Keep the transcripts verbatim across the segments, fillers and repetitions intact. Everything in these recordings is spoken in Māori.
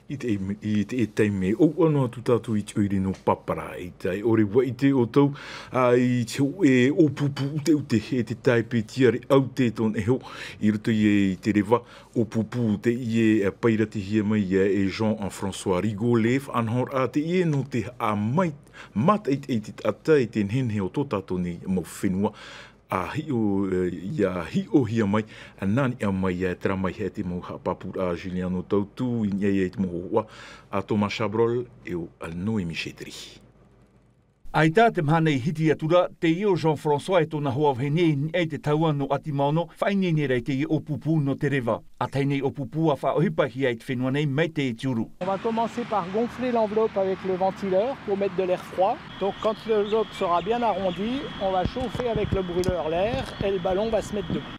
I te i te e me o ono tu tatu I te oiri no papara I tai ore wa I te o tau a I te e o pupu te u te he te tai pe tiare au te ton e ho I ruto I te rewa o pupu te I e pairati hia mai e Jean-François Rigolef anhor a te I no te a mai mat I te ata I te nhenhe o tō tatu ni mo whenua a hi o ia hi o hia mai a nani a mai e tra mai he te mo papu a Juliano Tautu I ia e te mo wa a Thomas Chabrol e o a Noemi Chetri. Ai tā te mhana I hiti atura, te I o Jean-François e tōna hoa whenei e te taua no ati maono, whaingi nere te I o pupu no te rewa. A teinei o pupu a whaohipa hi ai te whenua nei mei te tiuru. On va commencer par gonfler l'enveloppe avec le ventilateur pour mettre de l'air froid. Donc quand l'enveloppe sera bien arrondie, on va chauffer avec le brûleur l'air et le ballon va se mettre debout.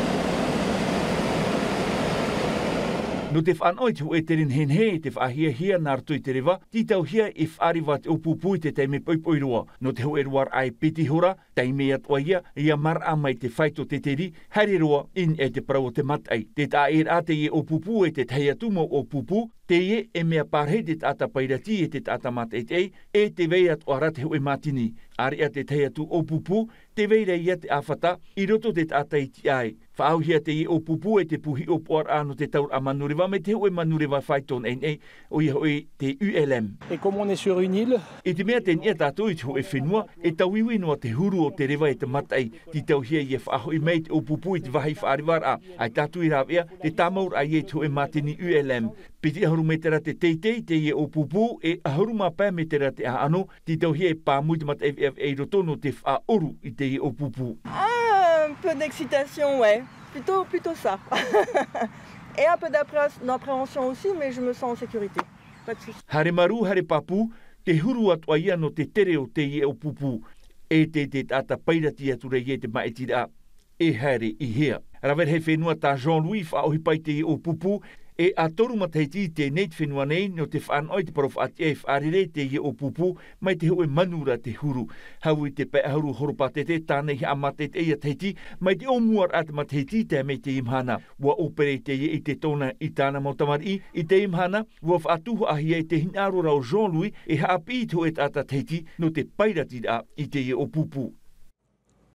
No te whanoi te e terin hen he te whahia hia nār tui te rewa, titau hia I whaariwa te upupu I te teime poipoiroa. No te hoe ruar ai piti hora, teime atua ia, ia mar amai te whaito te teri, haere roa in e te parau te matai. Te tā e rā te e upupu e te teia tumo o pupu, te e e mea pārhei te tata pairati e te tata matai te e te vei atua rate hoe matini. Ari a te teia tu o pupu, te veira ia te awhata, I roto te tata I ti ai. Whaauhia te I o pupu e te puhi o poar ano te taur a manuriwa, me te hoe manuriwa whaiton en e, o ia hoe te U L M. Et comme on est sur une île, E te mea te nia tātou I te hoe whenua, e tawiwi noa te huru o te rewa e te matai, ti tauhia I e whaaho I mei te o pupu I te wahi whaariwar a. Ai tātou I rāwea, te tamaur a I e te hoe matini U L M. Piti ahuru me te rate teitei, te I e o pupu, e ahuru ma pā me te rate a ano, ti tauhia e pāmui te mata e e roto no te whaoru I te I e o pupu. Ah, un peu d'excitation, ouais. Plutôt, plutôt ça. Et un peu d'appréhension aussi, mais je me sens en sécurité. Pas de souci. Hare maru, hare papu, te huru atua ia no te tere o te I e o pupu. E te te tata pairati atura I e te maetira. E haere I hea. Rawer he whenua tā Jean-Louis whaohipai te I o pupu, e a toru mataiti te neit whenua nei no te whanoi te parof ati e whaarere te I o pupu mai te hoe manura te huru. Hau I te pe ahuru horopatete tānei amate te ia teiti mai te omuar at mateiti te me te imhana. Wa opere te I te tona I tāna mautamari I te imhana wa whaatuhu ahi e te hinaro rau Jean-Louis e haapi to et ata teiti no te pairati a I te I o pupu.